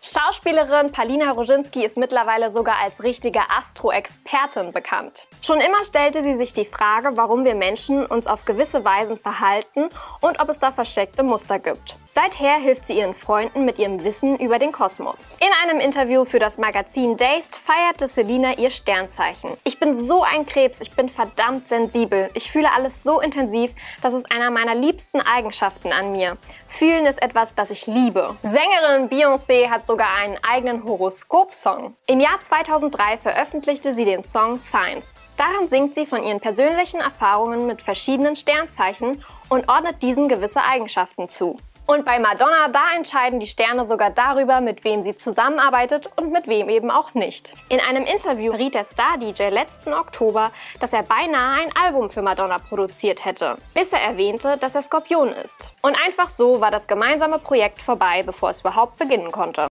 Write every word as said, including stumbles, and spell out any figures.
Schauspielerin Paulina Roginski ist mittlerweile sogar als richtige Astro-Expertin bekannt. Schon immer stellte sie sich die Frage, warum wir Menschen uns auf gewisse Weisen verhalten und ob es da versteckte Muster gibt. Seither hilft sie ihren Freunden mit ihrem Wissen über den Kosmos. In einem Interview für das Magazin Dazed feierte Selina ihr Sternzeichen. Ich bin so ein Krebs, ich bin verdammt sensibel. Ich fühle alles so intensiv, das ist einer meiner liebsten Eigenschaften an mir. Fühlen ist etwas, das ich liebe. Sängerin Beyoncé hat sogar einen eigenen Horoskop-Song. Im Jahr zweitausenddrei veröffentlichte sie den Song Signs. Darin singt sie von ihren persönlichen Erfahrungen mit verschiedenen Sternzeichen und ordnet diesen gewisse Eigenschaften zu. Und bei Madonna, da entscheiden die Sterne sogar darüber, mit wem sie zusammenarbeitet und mit wem eben auch nicht. In einem Interview riet der Star-D J letzten Oktober, dass er beinahe ein Album für Madonna produziert hätte, bis er erwähnte, dass er Skorpion ist. Und einfach so war das gemeinsame Projekt vorbei, bevor es überhaupt beginnen konnte.